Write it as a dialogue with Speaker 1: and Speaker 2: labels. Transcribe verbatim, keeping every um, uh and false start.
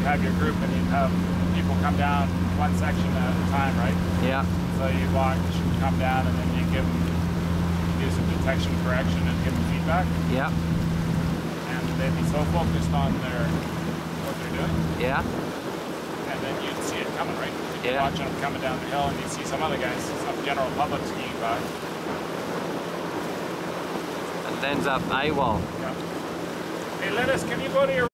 Speaker 1: have your group and you'd have people come down one section at a time, right?
Speaker 2: Yeah.
Speaker 1: So you watch them come down and then you give them, do some detection correction and give them feedback.
Speaker 2: Yeah.
Speaker 1: And they'd be so focused on their what they're doing.
Speaker 2: Yeah.
Speaker 1: And then you'd see it coming, right? You'd
Speaker 2: Yeah.
Speaker 1: watch them coming down the hill and you'd see some other guys, some general public skiing by.
Speaker 2: And ends up AWOL.
Speaker 1: Yeah. Hey, Linus, can you go to your